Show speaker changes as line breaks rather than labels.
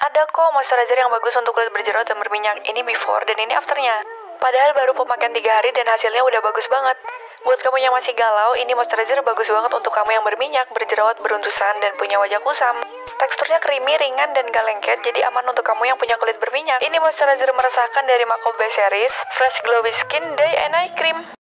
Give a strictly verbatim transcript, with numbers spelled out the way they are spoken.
Ada kok moisturizer yang bagus untuk kulit berjerawat dan berminyak. Ini before dan ini afternya. Padahal baru pemakaian tiga hari dan hasilnya udah bagus banget. Buat kamu yang masih galau, ini moisturizer bagus banget untuk kamu yang berminyak, berjerawat, beruntusan, dan punya wajah kusam. Teksturnya creamy, ringan, dan gak lengket, jadi aman untuk kamu yang punya kulit berminyak. Ini moisturizer meresahkan dari Macobase Series, Fresh Glowy Skin Day and Night Cream.